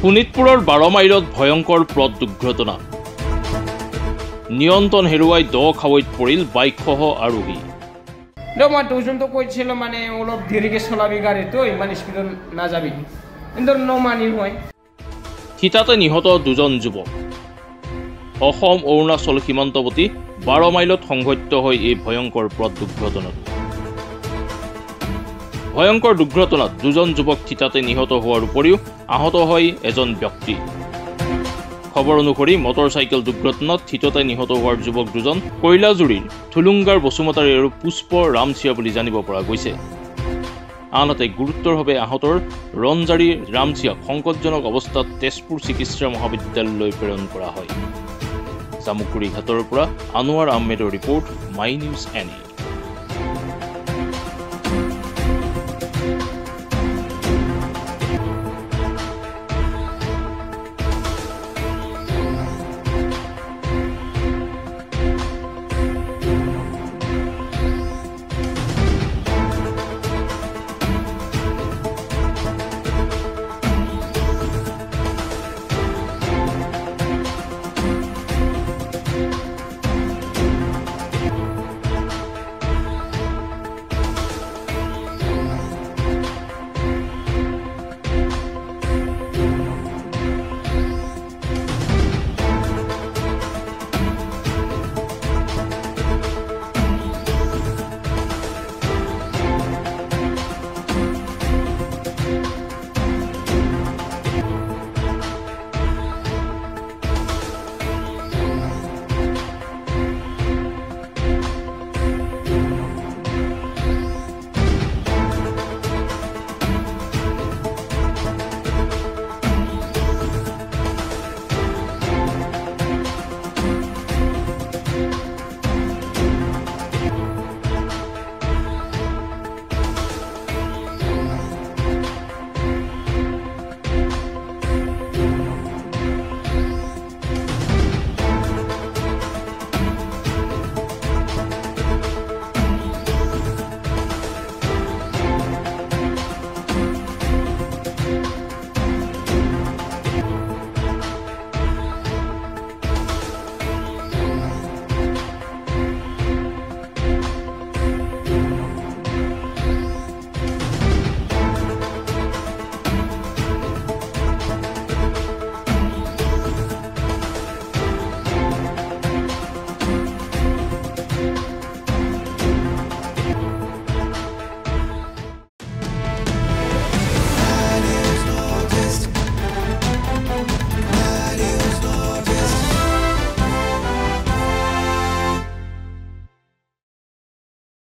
শোণিতপুৰৰ 12 মাইলত ভয়ংকৰ পথ দুৰ্ঘটনা নিয়ন্ত্ৰণ হেৰুৱাই দ খাৱৈত পৰিল বাইকসহ আৰোহী মই দুজনটো কৈছিল মানে অলপ দেৰিকে চলাবি গাড়ীটো ইমান স্পীডত নাযাবি কিন্তু নমানি হয় থিতাতে নিহত দুজন যুৱক অসম অৰুণাচল সীমান্তৱৰ্তী 12 মাইলত সংঘটিত হৈ এই ভয়ংকৰ পথ দুৰ্ঘটনাত ভয়ংকৰ দুৰ্ঘটনাত দুজন যুৱক থিতাতে নিহত হোৱাৰ উপৰিও আহত হয় এজন ব্যক্তি খবৰ অনুসৰি মটৰচাইকেল দুৰ্ঘটনাত থিতাতে নিহত হোৱাৰ যুৱক দুজন কৈলাজুৰিৰ থুলুংগাৰ বসুমতাৰী আৰু পুষ্প ৰামচিয়া বুলি জানিব পৰা গৈছে আনহাতে গুৰুতৰভাৱে আহতৰ ৰঞ্জাৰী ৰামচিয়াক সংকটজনক অৱস্থাত তেজপুৰ চিকিৎসা মহাবিদ্যালয়লৈ প্ৰেৰণ কৰা হয় জামুকুৰি ঘাটৰ পৰা আনোৱাৰ আহমেদৰ ৰিপৰ্ট মাই নিউজ এনি